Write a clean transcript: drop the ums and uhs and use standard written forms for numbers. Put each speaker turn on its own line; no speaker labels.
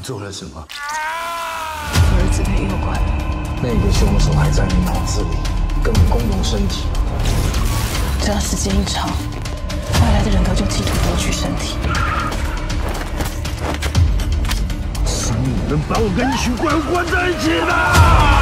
做了什么？
我儿子被诱拐了，
那个凶手还在你脑子里，根本攻入身体。
只要时间一长，外来的人格就企图夺取身体。
是你们把我跟一群怪物关在一起的！